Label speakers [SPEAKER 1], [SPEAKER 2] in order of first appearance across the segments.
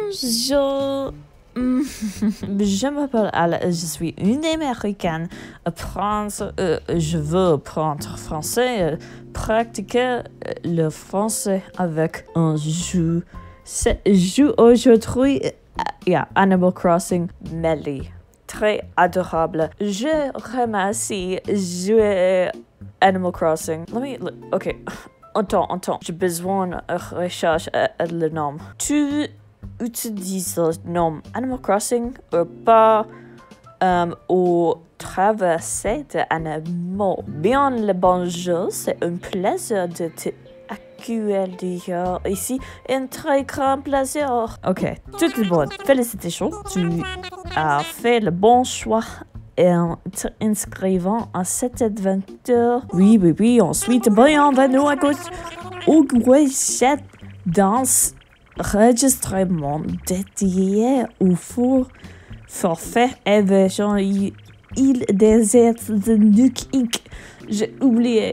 [SPEAKER 1] Je m'appelle Al, je suis une Américaine. Je veux apprendre français, pratiquer le français avec un jeu. Joue aujourd'hui, Animal Crossing Melly. Très adorable. Je remercie jouer Animal Crossing. Ok. Attends. J'ai besoin de rechercher le nom. Tu utilises le nom Animal Crossing ou pas au traverser des animaux. Bien le bonjour, c'est un plaisir de t'accueillir ici. Un très grand plaisir. Ok, tout le monde, félicitations. Tu as fait le bon choix en t'inscrivant à cette aventure. Oui. Ensuite, bienvenue à gauche. Au cette danse enregistrement dédié au forfait évasion île déserte de Nuke Inc. J'ai oublié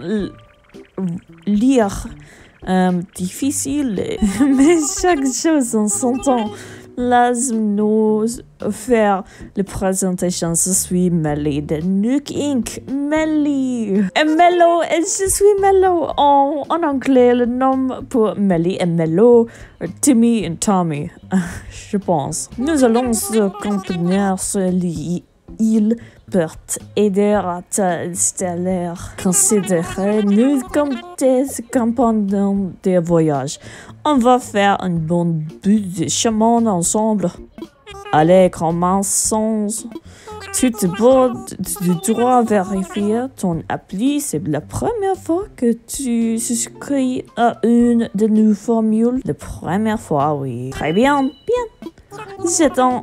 [SPEAKER 1] lire. Difficile, mais chaque chose en son temps. Laisse-nous faire la présentation. Je suis Melly de Nuke Inc. Melly. Et Mello, et je suis Mello. En anglais, le nom pour Melly est Mello, Timmy et Tommy, je pense. Nous allons accompagner sur l'île pour t'aider à t'installer. Considérez-nous comme des compagnons de voyage. On va faire un bon bout de chemin ensemble. Allez, commençons. Tu dois vérifier ton appli. C'est la première fois que tu souscris à une de nos formules. La première fois, oui. Très bien. J'attends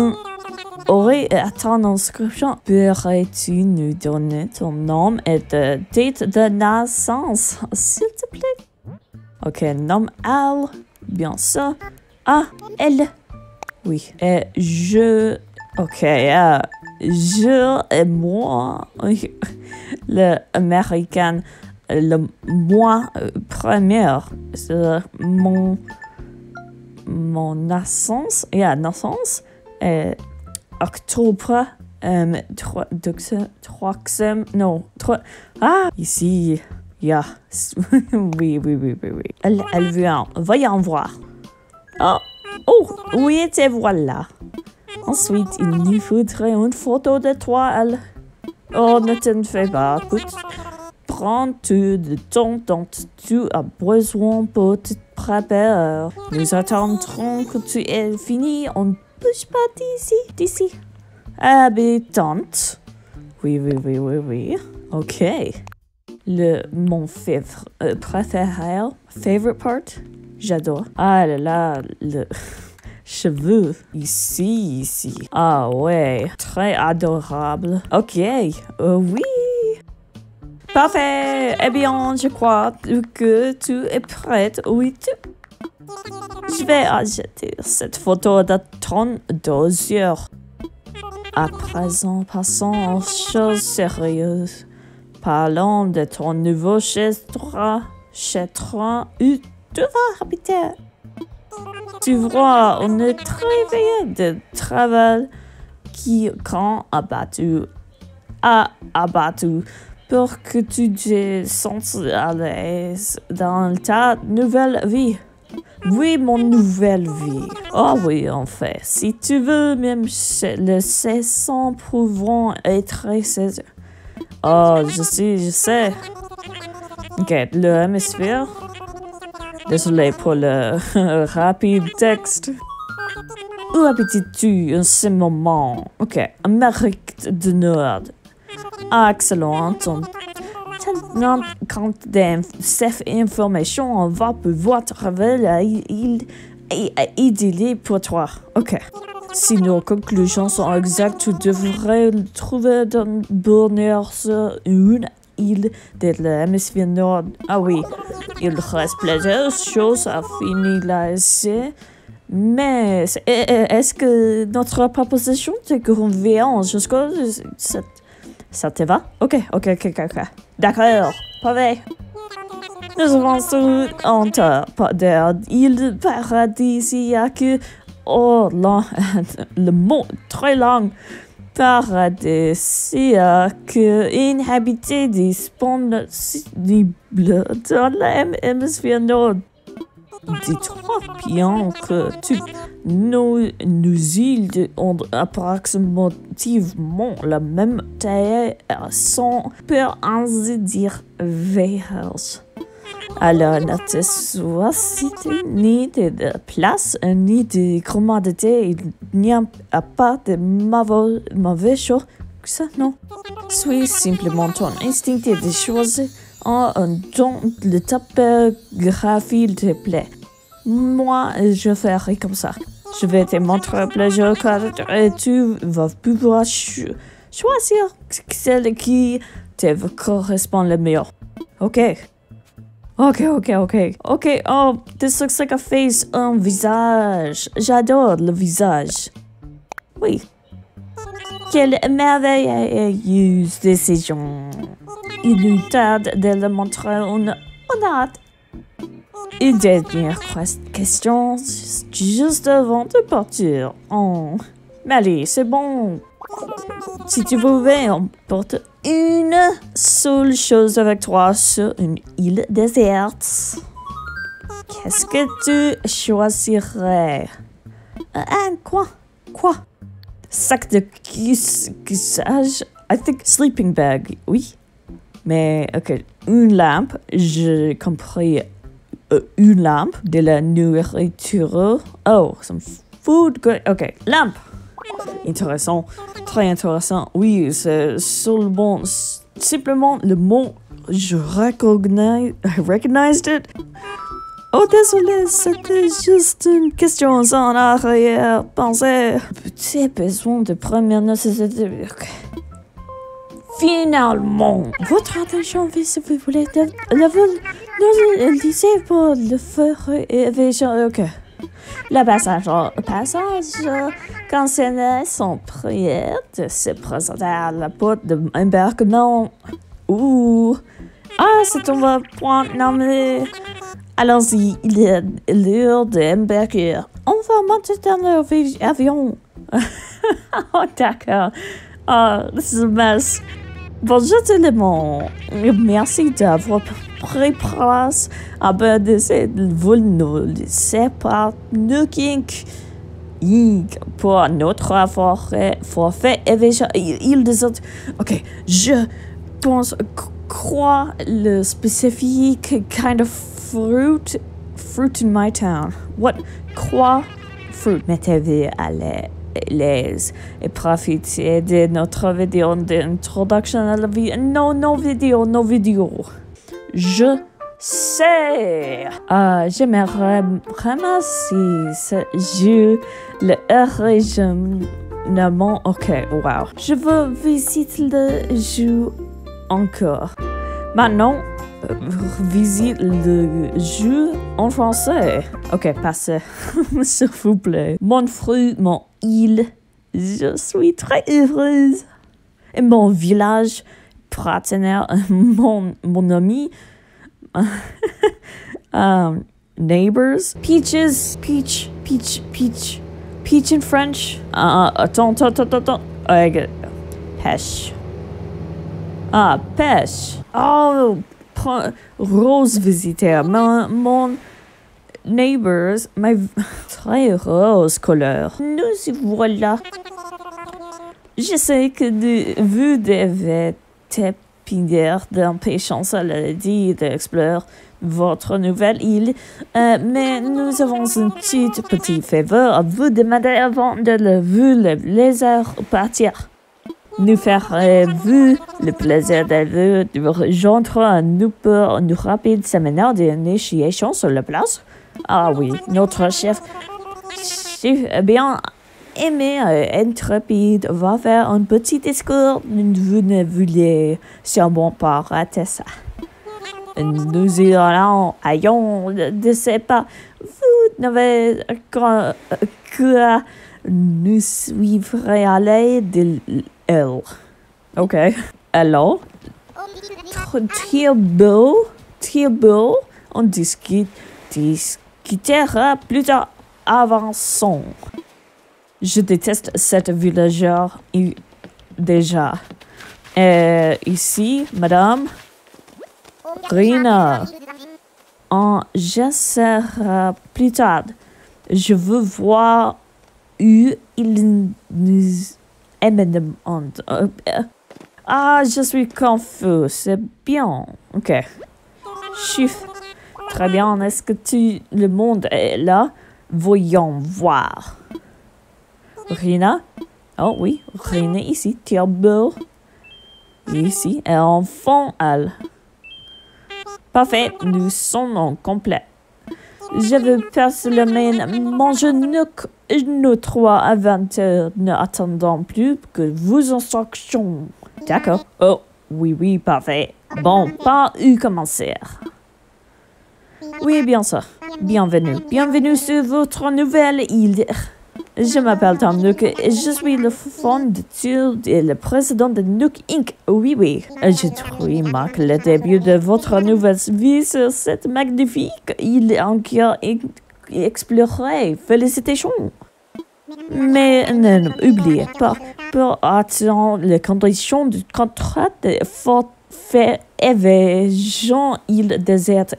[SPEAKER 1] à ton inscription. Pourrais-tu nous donner ton nom et ta date de naissance, s'il te plaît? Ok, nom Al, bien sûr. Ah, elle. Oui, et je. Ok, je et moi. L'américain, le mois premier, c'est mon naissance. Naissance est octobre 3. Ici. Yeah. Oui. Elle vient. Voyons voir. Oh, oui, et voilà. Ensuite, il nous faudrait une photo de toi, elle. Oh, ne t'en fais pas. Écoute, prends tout le temps dont tu as besoin pour te préparer. Nous attendrons que tu aies fini. On ne bouge pas d'ici. Habitante. Oui. Ok. Mon préféré, favorite part, j'adore. Ah là, le cheveux, ici. Ah ouais, très adorable. Ok, oui. Parfait. Eh bien, je crois que tu es prête. Oui, je vais ajouter cette photo de ton dossier. À présent, passons aux choses sérieuses. Parlons de ton nouveau chez toi où tu vas habiter. Tu vois, on est très de travail qui quand abattu pour que tu te sentes à l'aise dans ta nouvelle vie. Oui, mon nouvelle vie. Oh oui, en fait, si tu veux, même le saison pouvant être saisi. Oh, je sais. Ok, le hémisphère. Désolé pour le rapide texte. Où habites-tu en ce moment? Ok, Amérique du Nord. Excellent. Maintenant, quand cette information, on va pouvoir travailler idyllique pour toi. Ok. Si nos conclusions sont exactes, tu devrais trouver ton bonheur sur une île de l'hémisphère nord. Ah oui, il reste plusieurs choses à finaliser. Mais est-ce que notre proposition te convient jusqu'à ça te va? Ok. D'accord, parfait. Nous avons dans île paradisiaque. Oh, là, le mot très long. Paradisiaque, inhabité, disponible dans l'hémisphère nord. Dis-toi bien que nos îles ont approximativement la même taille, sans pour ainsi dire vierges. Alors, ne te sois ni de place, ni de commodité, il n'y a pas de mauvais choix que ça, non. Suis simplement ton instinct de choisir dont le topographie te plaît. Moi, je ferai comme ça. Je vais te montrer plusieurs cartes et tu vas pouvoir choisir celle qui te correspond le mieux. Ok, oh, this looks like a face, un visage. J'adore le visage. Oui. Quelle merveilleuse décision. Il nous tarde de le montrer on a hâte. Une dernière question, juste avant de partir. Oh, Mali, c'est bon. Si tu pouvais emporter une seule chose avec toi sur une île déserte, qu'est-ce que tu choisirais? Quoi? Sac de cuissage? I think sleeping bag, oui. Mais, ok, une lampe, j'ai compris. Une lampe, de la nourriture. Oh, some food. Ok, lampe. Intéressant, très intéressant. Oui, c'est seulement, simplement le mot, je recognized it. Oh, désolé, c'était juste une question sans arrière-pensée. Petit besoin de première nécessité. Okay. Finalement, votre attention, si vous voulez, ne lisez pas le feu et ok. Le passage concernait son prière de se présenter à la porte de l'embarquement. C'est un point nommé. Allons-y, il est l'heure d'embarquer. On va monter dans l'avion. Oh, d'accord. This is a mess. Bonjour tout le monde. Merci d'avoir pris place à bord de cette vol par Nuking pour notre forfait évasion. Il déserte. Ok, je pense quoi le spécifique kind of fruit in my town. What quoi fruit mettez-vous à l'aise et profitez de notre vidéo d'introduction à la vie. No vidéo. Je sais. J'aimerais vraiment si ce jeu le régionnement. Ok, wow. Je veux visiter le jeu encore. Maintenant, visite le jeu en français. Ok, passez. S'il vous plaît. Mon fruit, mon île. Je suis très heureuse. Et mon village partenaire, mon ami. Neighbors. Peaches. Peach in French. Attends. Pêche. Pêche. Oh, rose visiteur. Mon neighbors, ma très rose couleur. Nous y voilà. Je sais que vous devez t'épider d'impatience à l'idée d'explorer votre nouvelle île, mais nous avons une petite faveur à vous demander avant de vous laisser partir. Nous ferez-vous le plaisir de vous rejoindre nous pour une rapide séminaire d'initiation sur la place? Ah oui, notre chef bien aimé et intrépide va faire un petit discours. Vous ne voulez sûrement pas rater ça. Nous allons, ne sais pas, vous n'avez que nous suivrez à l'aide de elle. Ok. Alors, Thibault, On discutera plus tard. Avançons. Je déteste cette villageur déjà. Ici, madame. Rina. On j'essaierai plus tard. Je veux voir où il nous amène. Je suis confus. C'est bien. Ok. Chiffre. Très bien. Est-ce que le monde est là? Voyons voir. Rina? Oh oui, Rina ici. Tierbeau. Ici. Et enfant, elle. Parfait. Nous sommes en complet. Je veux personnellement manger nous trois à 20h, ne attendant plus que vos instructions. D'accord. Oh, oui, parfait. Bon, par où commencer? Oui, bien sûr. Bienvenue sur votre nouvelle île. Je m'appelle Tom Nook et je suis le fondateur et le président de Nook Inc. Oui. Je remarque le début de votre nouvelle vie sur cette magnifique île encore explorée. Félicitations. Mais n'oubliez pas, pour atteindre les conditions du contrat de forfait évasion île déserte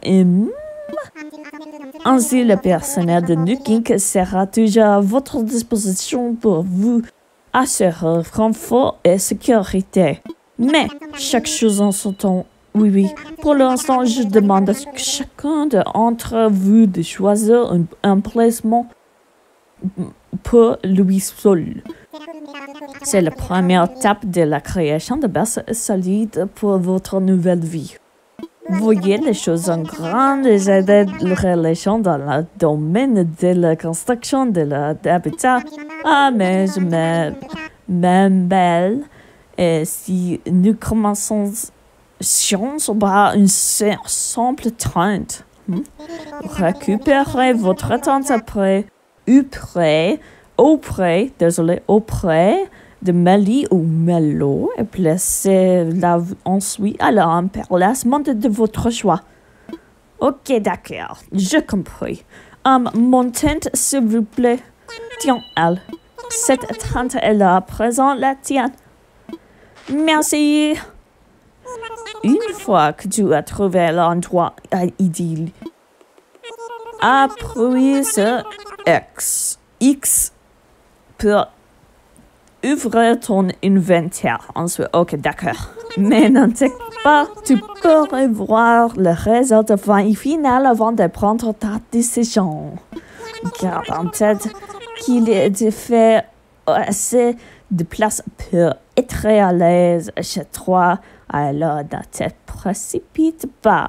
[SPEAKER 1] ainsi, le personnel de Nook Inc. sera toujours à votre disposition pour vous assurer confort et sécurité. Mais, chaque chose en son temps. Oui. Pour l'instant, je demande à chacun d'entre vous de choisir un placement pour lui seul. C'est la première étape de la création de bases solides pour votre nouvelle vie. Voyez les choses en grande et aider les relations dans le domaine de la construction de l'habitat. Mais je m'aime belle. Et si nous commençons par une simple trente, récupérez votre temps auprès de Mali ou Melo et placez-la ensuite à l'emplacement de votre choix. Ok, d'accord, je compris. Mon tente, s'il vous plaît. Tiens, elle. Cette tente est là, présent la tienne. Merci. Une fois que tu as trouvé l'endroit idylle, appuie sur X pour ouvrir ton inventaire. Ensuite, ok, d'accord. Mais n'inquiète pas, tu pourrais voir le résultat final avant de prendre ta décision. Garde en tête qu'il est fait assez de place pour être à l'aise chez toi, alors ne te précipite pas.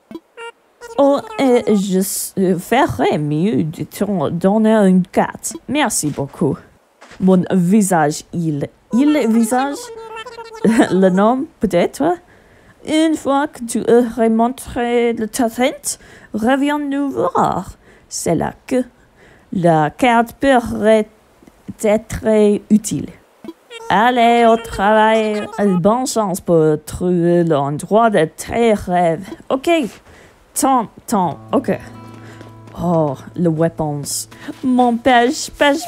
[SPEAKER 1] Et je ferais mieux de te donner une carte. Merci beaucoup. Mon visage, il visage, le nom peut-être. Une fois que tu aurais montré le talent, reviens nous voir. C'est là que la carte pourrait être utile. Allez au travail. Bonne chance pour trouver l'endroit de tes rêves. Ok. Temps. Ok. Oh, the weapons. Mon page.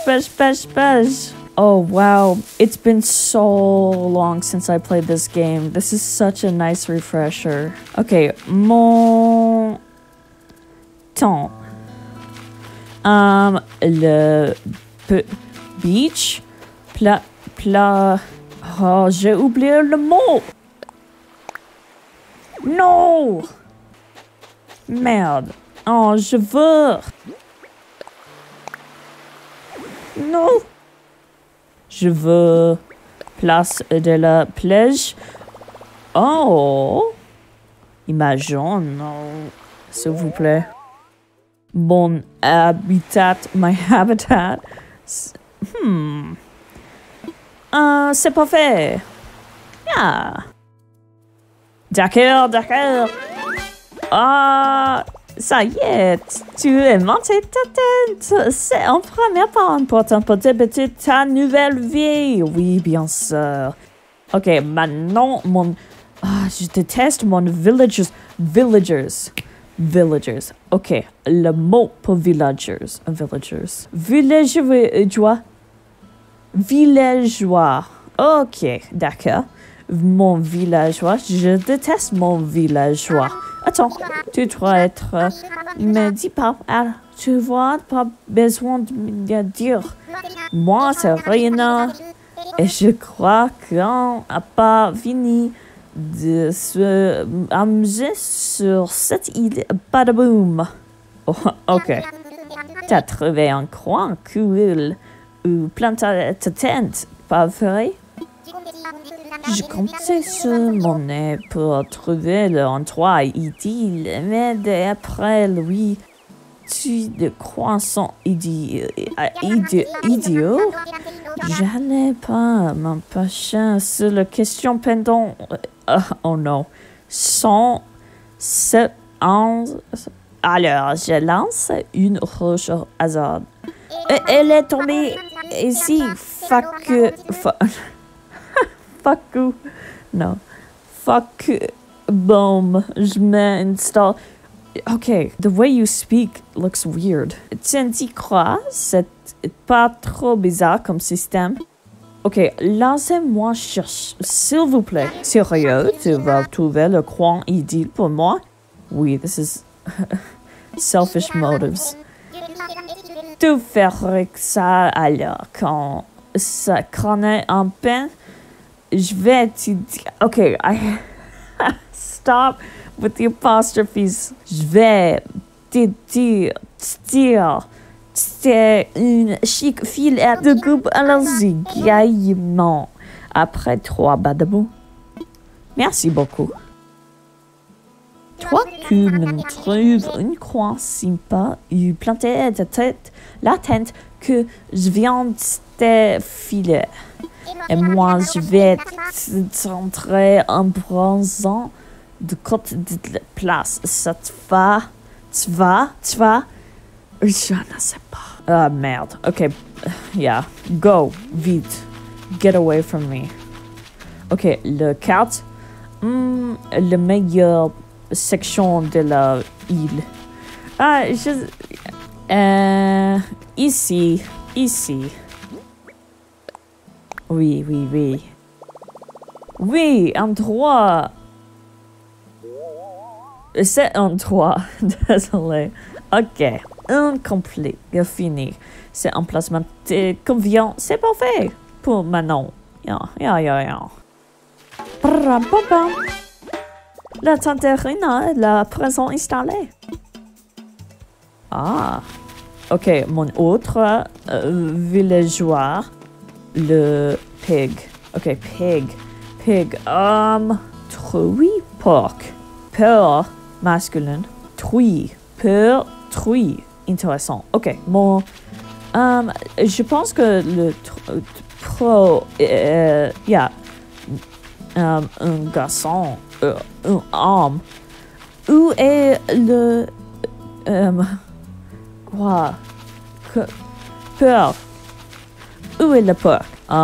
[SPEAKER 1] Oh, wow. It's been so long since I played this game. This is such a nice refresher. Okay, mon temps. Le beach. Oh, j'ai oublié le mot. Non. Merde. Oh, je veux. Non. Je veux place de la plage. Oh. Imagine, s'il vous plaît. Mon habitat, my habitat. C'est parfait. Ah. D'accord. Ça y est, tu es monté ta tête. C'est un premier pas important pour débuter ta nouvelle vie. Oui, bien sûr. Ok, maintenant, je déteste mon villagers. Villagers. OK, le mot pour villagers. Villagers. Villageois. Villageois. OK, d'accord. Mon villageois. Je déteste mon villageois. Attends, tu dois être... mais dis pas. Ah, tu vois, pas besoin de me dire. Moi, c'est rien. Et je crois qu'on n'a pas fini de se amuser sur cette île. Badaboum. Oh, OK. T'as trouvé un coin cool où planter ta tente, pas vrai? Je comptais sur mon nez pour trouver l'endroit idylle, mais d'après lui, tu de croissant idiot. Je n'ai pas mon patience sur la question pendant... oh non. 171. Alors, je lance une roche au hasard. Elle est tombée ici. Fuck you. Non. Fuck. Boom. Je m'installe. Okay, the way you speak looks weird. Tu crois? C'est pas trop bizarre comme système. OK, laissez-moi chercher, s'il vous plaît. Sérieux, tu vas trouver le coin idylle pour moi? Oui, this is selfish motives. Tu ferais ça alors quand ça connaît un peu? Je vais te dire... OK, stop with the apostrophes. Je vais te dire... C'est une chic filette de coupe à l'orgueillement. Après 3 badabou. Merci beaucoup. Toi, tu me trouves une coin sympa et planter la tente que je viens de te filer. Et moi, je vais t'entrer en bronzant de côté de la place. Ça te va? Tu vas? Je ne sais pas. Ah, merde. OK. Yeah. Go. Vite. Get away from me. OK. Le 4. La meilleure section de la île. Ah, ici. Oui. Oui, un 3. C'est un 3. Désolé. OK. Incomplet. Fini. C'est un placement convient. C'est parfait. Pour maintenant. Yeah. La tante Rina est la présent installée. Ah. OK. Mon autre villageois. Le pig. OK. Pig. Truie. Porc. Peur. Masculin. Truie. Peur. Truie. Intéressant. OK. Je pense que le un garçon, un homme. Où est le quoi? Peur. Où est le porc?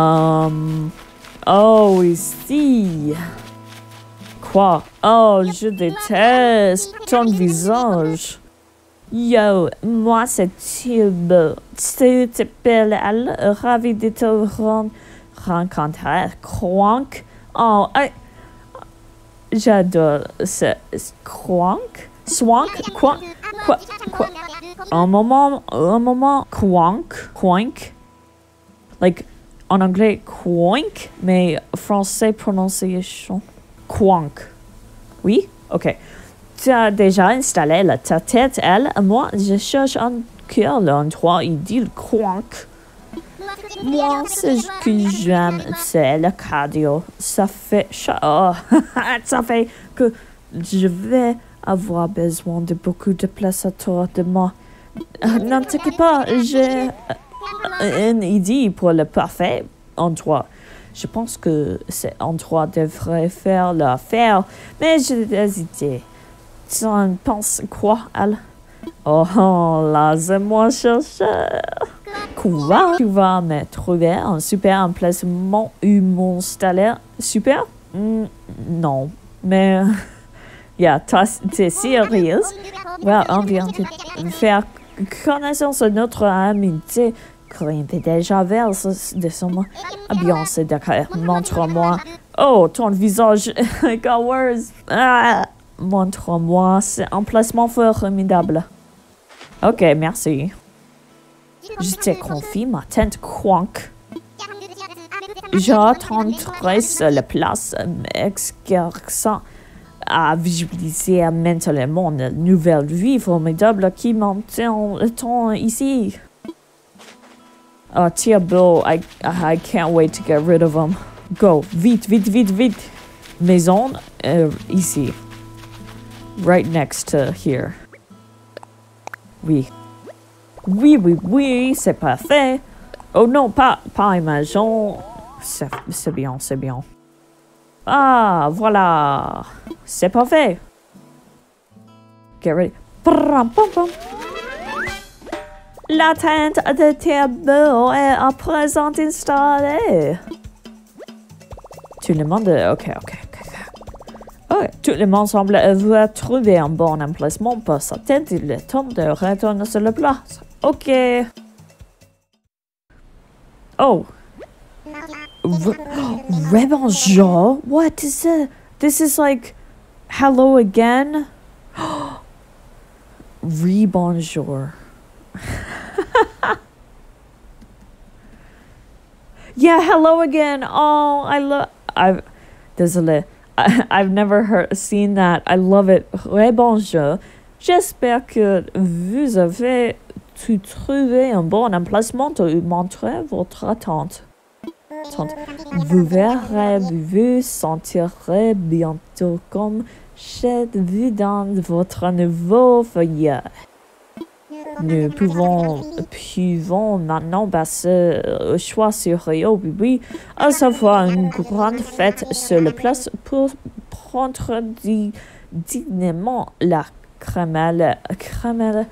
[SPEAKER 1] Oh, ici. Quoi? Oh, je déteste ton visage. Yo, moi c'est Tube. Tu t'appelles elle, ravi de te rencontrer. Cronk. Oh, j'adore ce cronk. Swank. Quoi? Un moment. Quank. Like, en anglais, quank, mais français prononciation. Quank. Oui? OK. Tu as déjà installé ta tête, elle. Moi, je cherche encore l'endroit idylle. Quank. Moi, ce que j'aime, c'est le cardio. Ça fait que je vais avoir besoin de beaucoup de place autour de moi. N'en t'inquiète pas, j'ai une idée pour le parfait endroit. Je pense que cet endroit devrait faire l'affaire, mais j'ai hésité. Tu en penses quoi, elle? Oh, laisse-moi chercher. Quoi? Tu vas me trouver un super emplacement où m'installer? Super? Non, mais... Yeah, t'es sérieuse? Well, on vient de faire connaissance de notre amitié. Grimper déjà vers de son mot. Ah bien, c'est d'accord. Montre-moi. Oh, ton visage. Gowers. Ah, montre-moi. C'est un placement formidable. Ok, merci. Je te confie ma tente quank. J'attendrai sur la place, m'exerçant à visualiser mentalement une nouvelle vie formidable qui m'attend ici. Oh, Thibault, I can't wait to get rid of him. Go, vite, vite, vite, vite. Maison, ici. Right next to here. Oui. Oui, oui, oui, c'est parfait. Oh non, pas maison. C'est bien, c'est bien. Ah, voilà. C'est parfait. Get ready. Pram, pam, pam. La tente de Thibault est à présent installée. Tout le monde... Ok. Oh, tout le monde semble avoir trouvé un bon emplacement pour sa tente. Il est temps de retourner sur la place. Ok. Oh. Rebonjour? What is it? This is like... Hello again? Rebonjour. Yeah, hello again. Oh, Désolé. I've never seen that. I love it. Rebonjour. J'espère que vous avez trouvé un bon emplacement pour montrer votre attente. Vous verrez, vous vous sentirez bientôt comme chez vous dans votre nouveau foyer. Nous pouvons maintenant passer au choix sur Rio Bibi, à savoir une grande fête sur la place pour prendre dignement la crémaillère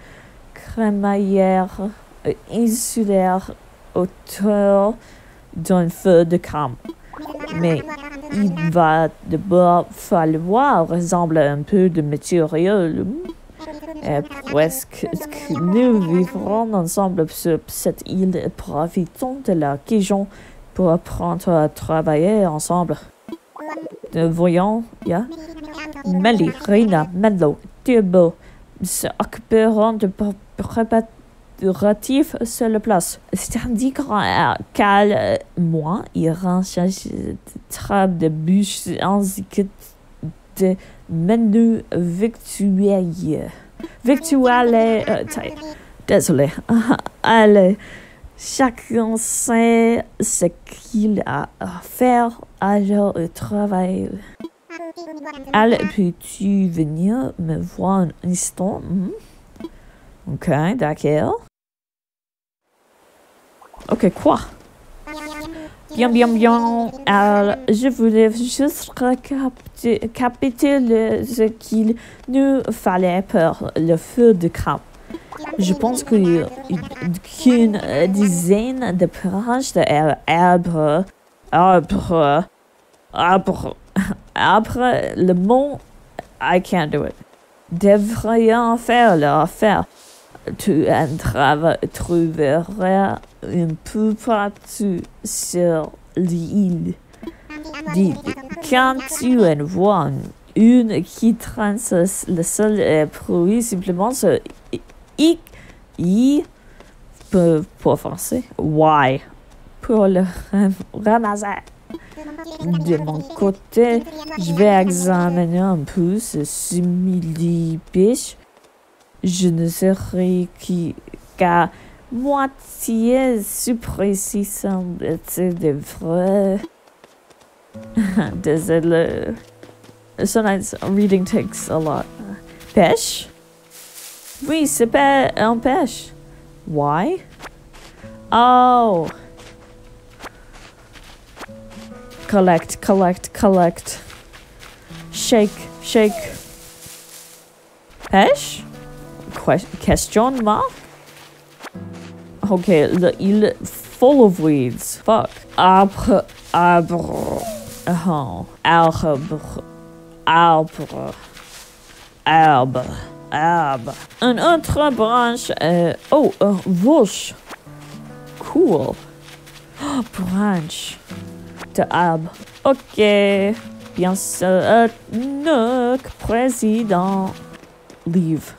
[SPEAKER 1] insulaire autour d'un feu de camp. Mais il va d'abord falloir rassembler un peu de matériel. Et presque nous vivrons ensemble sur cette île et profitons de la occasion pour apprendre à travailler ensemble. Nous voyons, Melly, Reina, Mello, Thibault s'occuperont de préparatifs sur la place. C'est-à-dire qu'elle, moi, irons chercher de trappes de bûches ainsi que de menus victuailles. Désolé. Allez, chacun sait ce qu'il a à faire alors au travail. Allez, peux-tu venir me voir un instant? Ok, d'accord. Ok, quoi? Bien. Alors, je voulais juste récapituler ce qu'il nous fallait pour le feu de camp. Je pense qu'une dizaine de branches d'arbres, le mont, I can't do it, devraient faire leur affaire. Tu trouveras un peu partout sur l'île. Quand tu en vois une qui traîne le sol et produit simplement ce I pour français, Y pour le ramasser. De mon côté, je vais examiner un peu ce simili-pêche. Je ne serai qu'à moitié surprécis de vrai. Désolé. Sometimes reading takes a lot. Pêche? Oui, c'est pas un pêche. Why? Oh. Collect. Shake. Pêche? Questionnement? Okay, the île full of weeds. Fuck. Arbre. arbre. Une autre branche. Roche. Cool. Oh, branche de arbre. Ok. Bien sûr. Nook, président. Livre.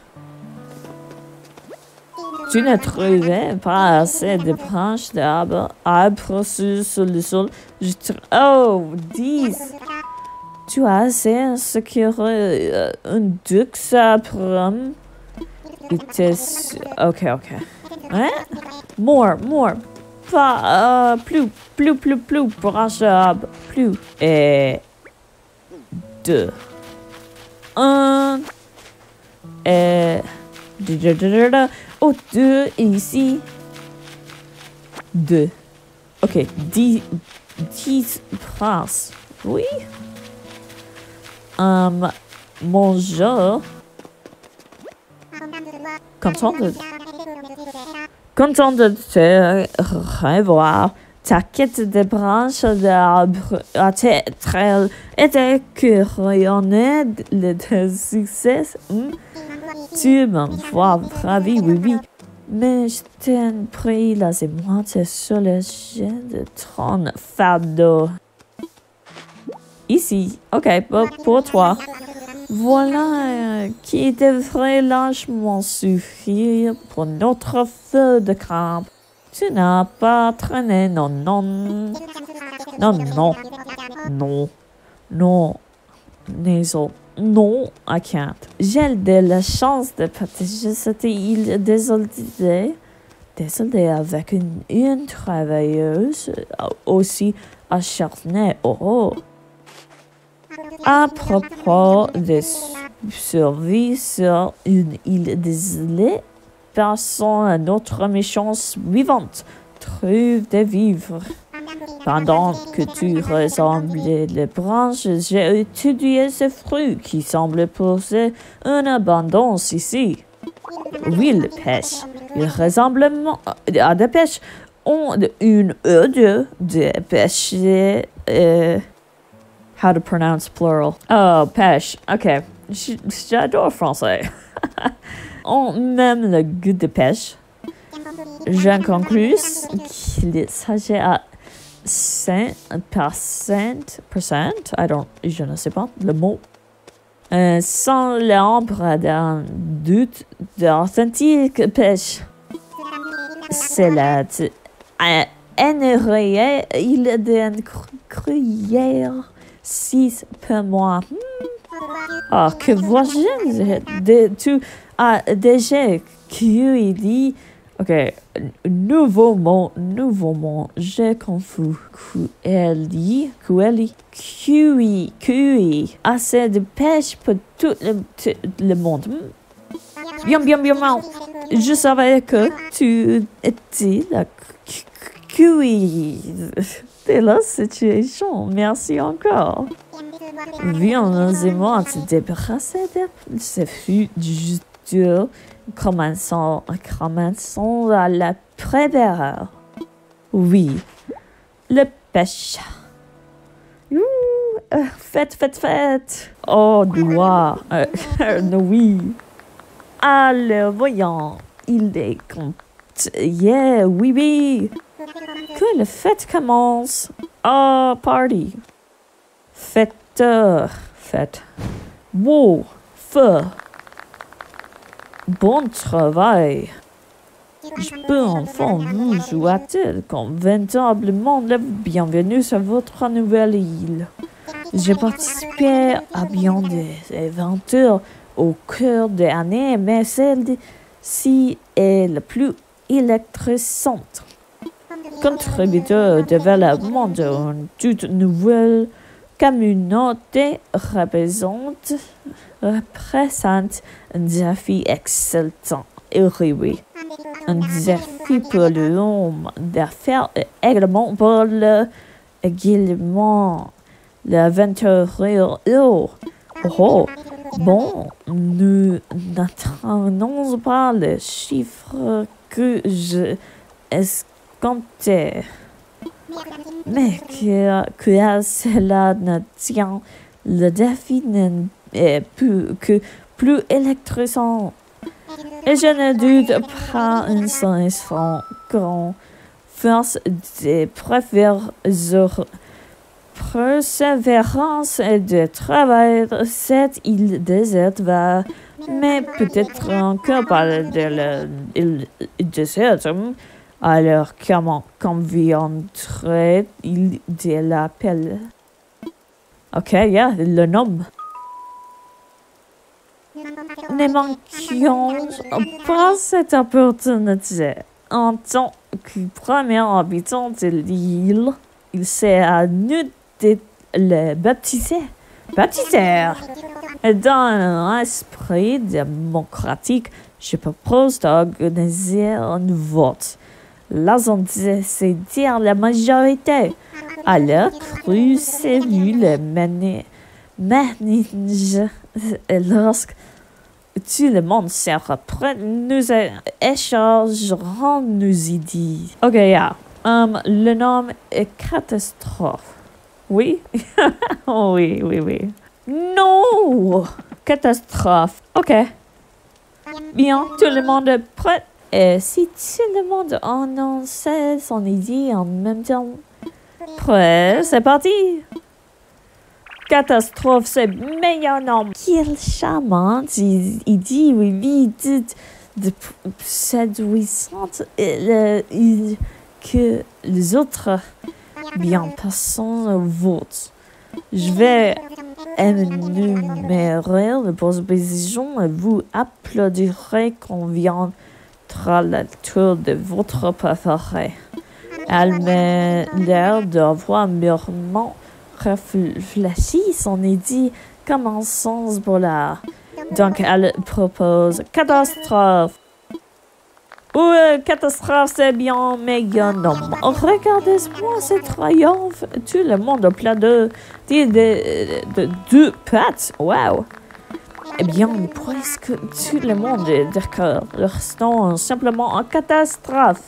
[SPEAKER 1] Tu ne trouvais pas assez de branches d'arbres sur le sol. Oh, 10. Tu as assez ce qui aurait un duc arbre. Ok. Hein? More. Pas, plus, branche d'arbre. Plus. Et 2. 1. Et... Oh, 2 ici. 2. Ok, 10 princes. Oui. Mon jeu. Content de te revoir. Ta quête de branches d'arbres a très été couronnée de succès. Tu m'envoies ravi, oui. Mais je t'en prie, laissez-moi te soulager de ton fardeau. Ici, ok, pour toi. Voilà qui devrait largement suffire pour notre feu de camp. Tu n'as pas traîné, non. Nasal. Non, I can't. J'ai de la chance de partager cette île désolée avec une travailleuse aussi acharnée. Oh. À propos de survie sur une île désolée, passons à notre mission suivante. Trouve des vivres. Pendant que tu ressemblais les branches, j'ai étudié ce fruit qui semble poser une abondance ici. Oui, le pêche. Il ressemble à des pêches. On une de pêcher. How to pronounce plural? Oh, pêche. Ok. J'adore français. On aime le goût de pêche. J'en conclus qu'il s'agit à 5%, je ne sais pas le mot, sans l'ombre d'un doute d'authentique pêche. C'est la NRA, il est d'une cuillère 6 pour moi. Oh, que vois-je? Tu as déjà cueilli. Ok, nouveau mot, j'ai confus. Cueilli. Assez de pêche pour tout le monde. Bien. Je savais que tu étais la cueilli de la situation. Merci encore. Viens, moi te débarrasser de ce fut juste dur. Commençons à la première. Oui, le pêche. Faites. Oh, doigt. Oui. Alors, voyons. Il est compte. Yeah, oui. Que la fête commence. Oh, party. Fête. Wow, feu. Bon travail. Je peux enfin vous souhaiter convenablement la bienvenue sur votre nouvelle île. J'ai participé à bien des aventures au cours des années, mais celle-ci est la plus électrisante. Contributeur au développement d'une toute nouvelle communauté représente un défi excitant. Oui. Un défi pour l'homme d'affaires et également pour l'aventurier. Oh, bon, nous n'attendons pas les chiffres que je escomptais. Mais que cela ne tient, le défi n'est plus que plus électrisant. Et je ne doute pas un enfant grand, force de persévérance et de travail, cette île déserte va, mais peut-être encore pas de l'île déserte. Alors, comment conviendrait-il de l'appel? Ok, yeah, le nom. Ne manquions pas cette opportunité. En tant que premier habitant de l'île, il s'est à nous de le baptiser. Baptiser! Dans un esprit démocratique, je propose d'organiser un vote. L'assemblée, c'est dire la majorité. Alors, cru, c'est vu le manage. Lorsque tout le monde sera prêt, nous échangerons nos idées. Ok, yeah. Le nom est catastrophe. Oui? Oui. Non! Catastrophe. Ok. Bien, tout le monde est prêt. Et si tout le monde annonçait son idée en même temps? Prêt, c'est parti! Catastrophe, c'est meilleur nom. Quel charmant idée, oui, de séduisante que les autres. Bien, passons au vote. Je vais énumérer les propositions et vous applaudirez quand viendra le tour de votre préféré. Elle m'a l'air d'avoir mûrement réfléchi son idée comme un sens polaire. Donc, elle propose catastrophe. Catastrophe, c'est bien meilleur nom. Regardez-moi ce triomphe. Tout le monde plein de deux pattes. Wow. Eh bien, presque tout le monde est d'accord. Restons simplement en catastrophe.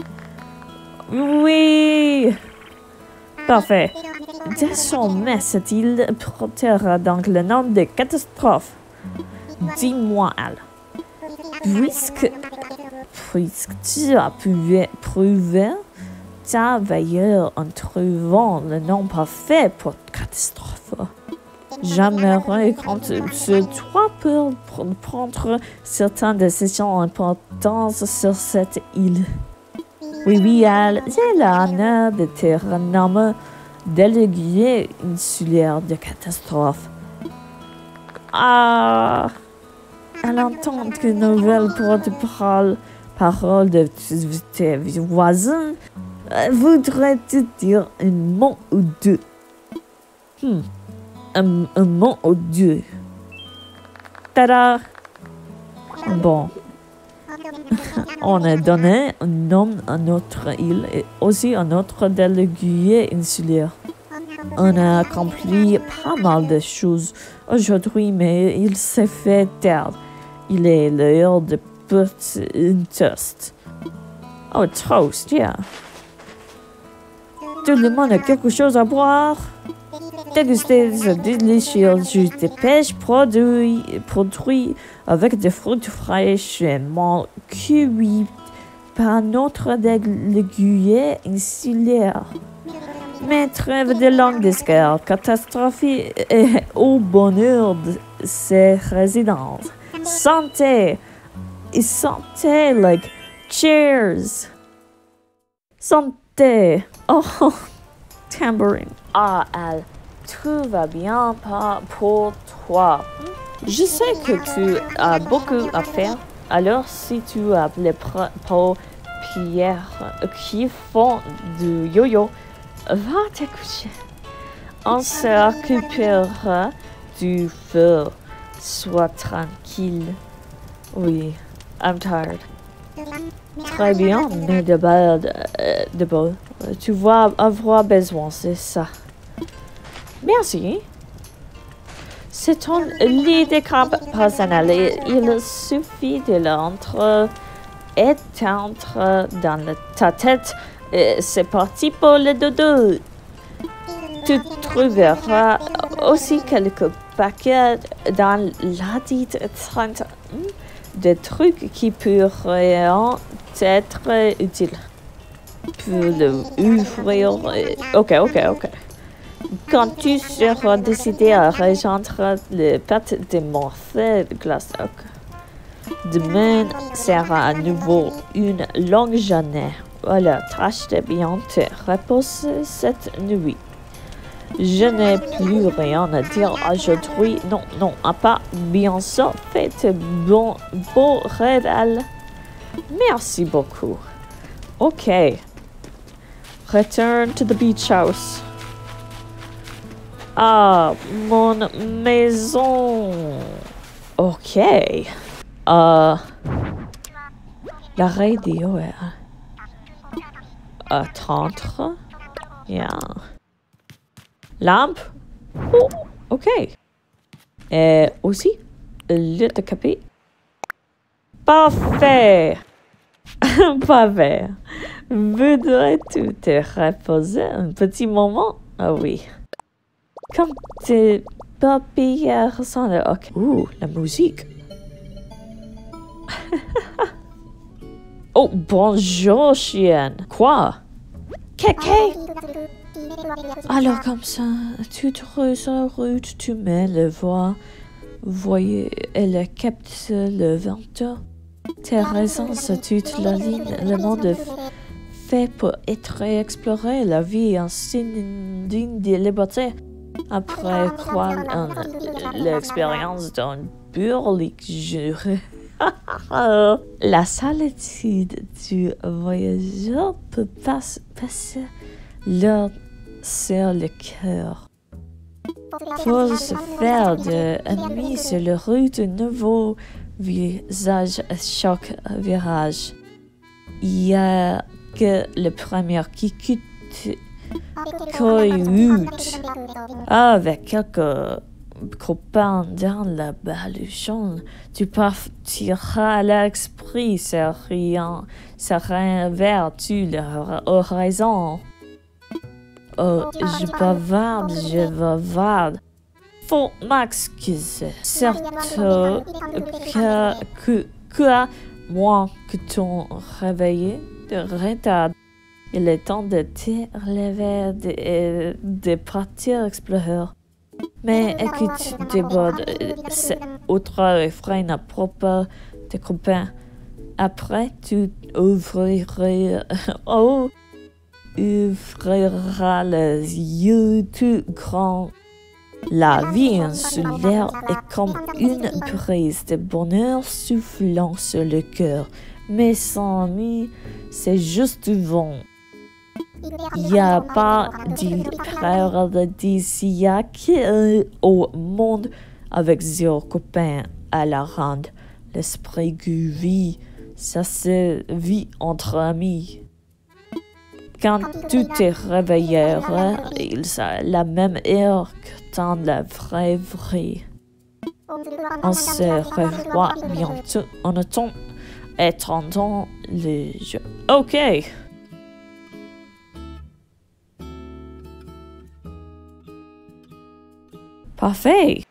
[SPEAKER 1] Oui. Parfait. Désormais, cette île portera donc le nom de catastrophe. Dis-moi, Al. Puisque tu as pu prouver ta veilleur en trouvant le nom parfait pour catastrophe, j'aimerais compter sur toi pour prendre certaines décisions importantes sur cette île. Oui, Al, j'ai l'honneur de te renommer délégué insulaire de catastrophe. À l'entente que nouvelle porte-parole de tes voisins, voudrais-tu dire un mot ou deux? Un mot ou deux. Tada! Bon. On a donné un nom à notre île et aussi à notre délégué insulaire. On a accompli pas mal de choses aujourd'hui, mais il s'est fait tard. Il est l'heure de porter un toast. Oh, toast, yeah. Tout le monde a quelque chose à boire. Déguster ce délicieux jus de pêche produit avec des fruits fraîchement cuits par notre délégué insulaire. Mais trêve de longue discorde, catastrophe et au bonheur de ses résidents. Santé! Et santé, like, cheers! Santé! Oh, tambourine. Ah, Al, tout va bien pour toi. Je sais que tu as beaucoup à faire, alors si tu as les paupières qui font du yo-yo, va te coucher. On s'occupera du feu. Sois tranquille. Oui, I'm tired. Très bien, mais d'abord, tu vas avoir besoin, c'est ça. Merci. C'est ton lit de camp personnel. Il suffit de l'entendre éteindre dans ta tête. C'est parti pour le dodo. Tu trouveras aussi quelques paquet dans la dite trentaine de trucs qui pourraient être utiles. Pour l'ouvrir. Ok. Quand tu seras décidé à rejoindre le pâte de morceaux de glace, demain sera à nouveau une longue journée. Voilà, tâche de bien te reposer cette nuit. Je n'ai plus rien à dire aujourd'hui. Non, à part bien sûr, faites beau réveil. Merci beaucoup. Ok. Return to the beach house. Ah, mon maison. Ok. La radio est à 30. Yeah. Lampe. Oh, ok. Et aussi, le café. Parfait. Parfait. Voudrais-tu te reposer un petit moment? Ah oui. Comme tes paupières ressemblent. Ok. La musique. Oh, bonjour, chienne. Quoi? Kéké? Alors, comme ça, tu traverses la route, tu mets le voix. Voyez, elle capte le vent. Tes raisons sur toute la ligne. Le monde est fait pour être exploré. La vie est un signe digne de liberté. Après quoi, l'expérience d'un burlique jure. La solitude du voyageur peut passer l'heure sur le cœur. Pour se faire de ennemis sur la route, un nouveau visage à chaque virage. Il y a que le premier qui quitte coyote avec quelques copains dans la baluchon. Tu partiras à l'esprit, serein vers tu l'horizon. Oh, je bavarde. Faut m'excuser. Certes que à moins que ton réveil de retard. Il est temps de te relever et de partir explorer. Mais écoute, déborde, c'est autre refrain à propos de copains. Après, tu ouvriras les yeux tout grands. La vie insulaire est comme une brise de bonheur soufflant sur le cœur. Mais sans nuit, c'est juste du vent. Il n'y a pas d'isiaque au monde avec zéro copain à la ronde. L'esprit vit, ça se vit entre amis. Quand tu te réveilleras, il sera la même heure que dans la vraie vie. On se revoit bientôt en attendant le jeu. Ok. Parfait.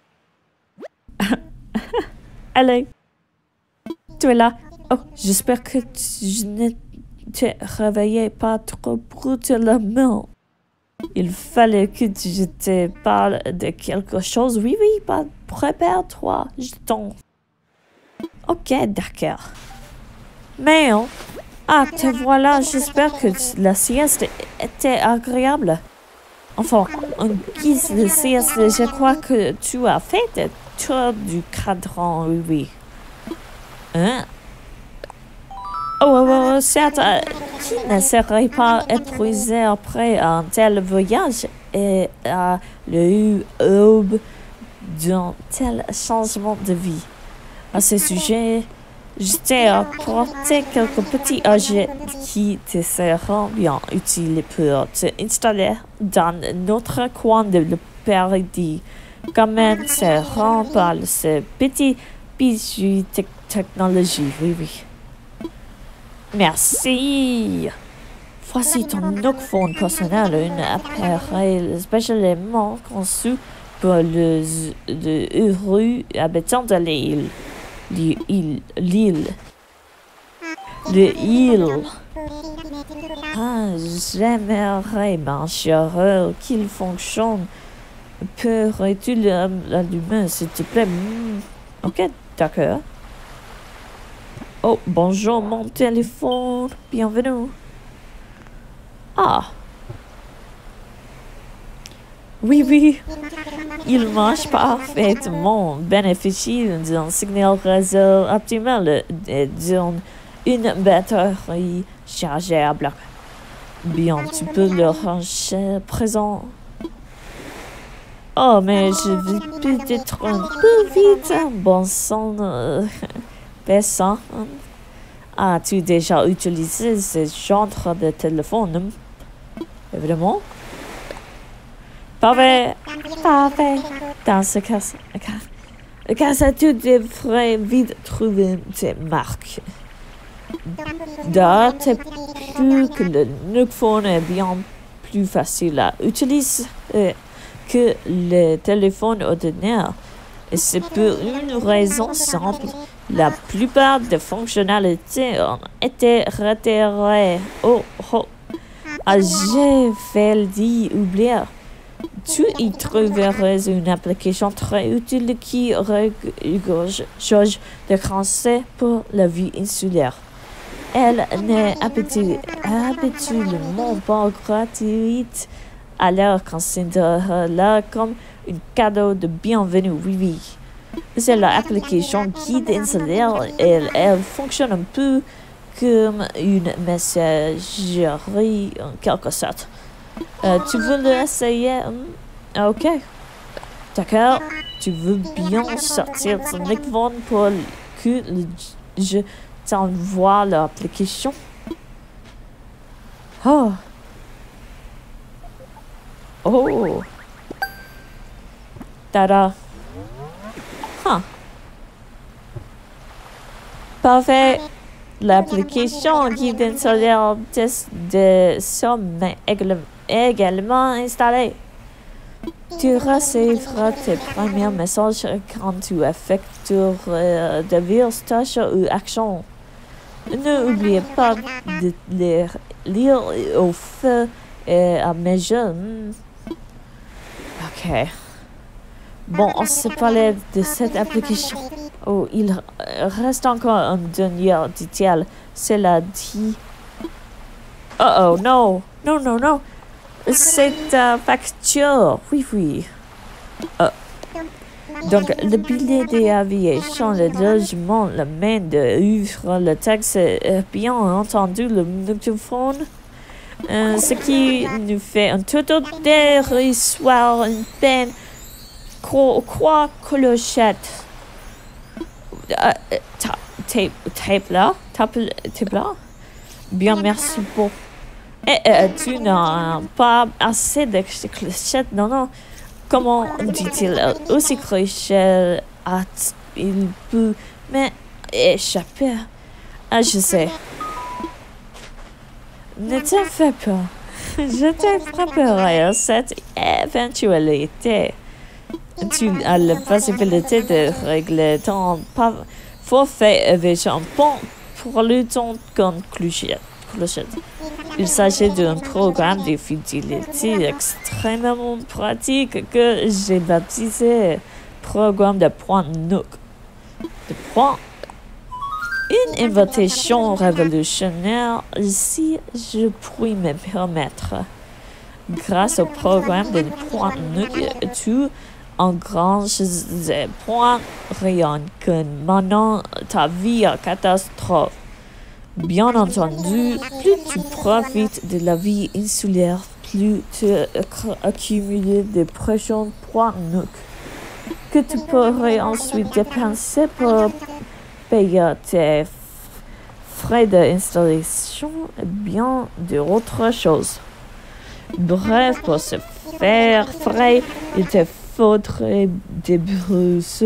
[SPEAKER 1] Allez. Tu es là. Oh, j'espère que je ne te réveillais pas trop brutalement. Il fallait que je te parle de quelque chose. Oui, prépare-toi. Je t'en... Ok, d'accord. Mais, te voilà. J'espère que la sieste était agréable. Enfin, en guise de sieste, je crois que tu as fait le tour du cadran, oui. Hein? Oh, certes, qui ne serait pas épuisé après un tel voyage et à l'aube d'un tel changement de vie? À ce sujet, je t'ai apporté quelques petits objets qui te seront bien utiles pour t'installer dans notre coin de le paradis. Comment se rend par ce petit bijou technologie, oui. Merci. Voici ton Nookphone personnel, un appareil spécialement conçu pour le heureux habitant de l'île. L'île. Ah, j'aimerais, mon cher, qu'il fonctionne. Pourrais-tu l'allumer, s'il te plaît? Ok, d'accord. Oh, bonjour, mon téléphone. Bienvenue. Ah. Oui. Il marche parfaitement. Bénéficie d'un signal réseau optimal et d'une batterie chargeable. Bien, tu peux le ranger présent. Oh, mais je vais peut-être un peu vite. Bon sang, personne. As-tu déjà utilisé ce genre de téléphone? Évidemment. Parfait. Dans ce cas, tu devrais vite trouver tes marques. D'autant plus que le Nook Phone est bien plus facile à utiliser que le téléphone ordinaire. Et c'est pour une raison simple. La plupart des fonctionnalités ont été retirées. Oh. J'ai failli oublier. Tu y trouveras une application très utile qui regorge de conseils pour la vie insulaire. Elle n'est habituellement pas gratuite, alors considère-la comme un cadeau de bienvenue. Oui. C'est l'application Guide insulaire. Elle fonctionne un peu comme une messagerie en quelque sorte. Tu veux l'essayer? Ok. D'accord. Tu veux bien sortir ton téléphone pour que je t'envoie l'application? Oh. Tada. Parfait. L'application Guide insulaire de somme également installée. Tu recevras tes premiers messages quand tu effectueras diverses tâches ou actions. N'oubliez pas de les lire au fur et à mesure. Ok. Bon, on s'est parlé de cette application. Oh, il reste encore un dernier détail. Cela dit... Oh, non. C'est facture. Oui. Donc, le billet d'aviation, le logement, la main d'œuvre, le taxe, bien entendu, le microphone. Ce qui nous fait un total dérisoire, une peine. Quoi clochette? Tape là? Bien, merci pour... tu n'as pas assez de clochettes, non. Comment dit-il? Aussi clochette il peut m'échapper. Ah, je sais. Ne t'en fais pas. Je te préparerai à cette éventualité. Tu as la possibilité de régler ton forfait avec un pont pour le temps comme clochette. Il s'agit d'un programme de fidélité extrêmement pratique que j'ai baptisé programme de points Nook. Une invitation révolutionnaire si je puis me permettre. Grâce au programme de points Nook, tu engranges des points rien que maintenant ta vie à catastrophe. Bien entendu, plus tu profites de la vie insulaire, plus tu accumules de prochains points Nook que tu pourrais ensuite dépenser pour payer tes frais d'installation et bien d'autres choses. Bref, pour se faire frais, il te faudrait des brousses.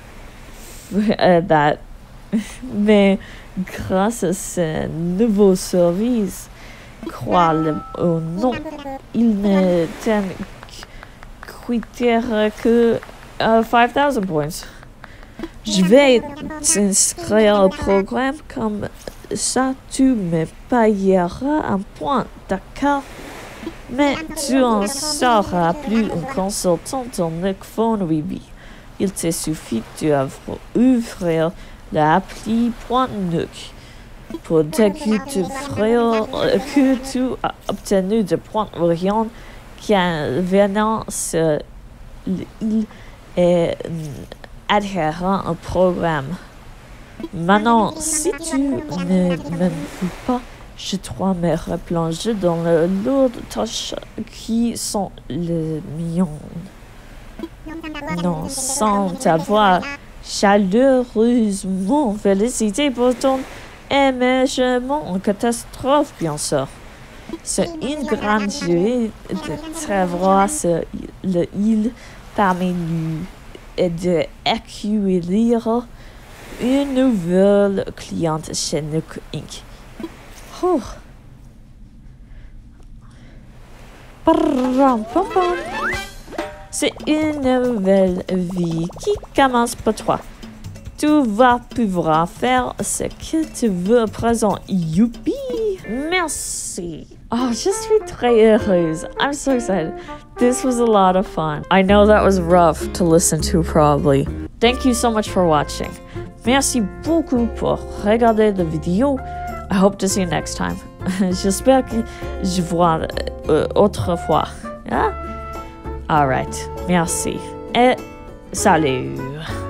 [SPEAKER 1] Mais grâce à ce nouveau service, crois-le ou non, il ne t'en récupérer que 5000 points. Je vais t'inscrire au programme, comme ça tu me payeras un point, d'accord? Mais tu en seras plus un consultant dans Nook Phone Ruby. Il te suffit d'ouvrir l'appli .nook pour découvrir que tu as obtenu des points brillantes venant sur l'île et adhérant au programme. Maintenant, si tu ne me veux pas, je dois me replonger dans le lot de tâches qui sont les miennes. Non, sans t'avoir chaleureusement félicité pour ton émergement en catastrophe, bien sûr. C'est une grande joie de t'avoir sur l'île parmi nous et d'accueillir une nouvelle cliente chez Nook Inc. Oh. C'est une nouvelle vie qui commence pour toi. Tu vas pouvoir faire ce que tu veux à présent. Youpi! Merci. Oh, je suis très heureuse. I'm so excited. This was a lot of fun. I know that was rough to listen to probably. Thank you so much for watching. Merci beaucoup pour regarder la vidéo. I hope to see you next time. J'espère que je vois autrefois. Yeah? Alright. Merci. Et salut.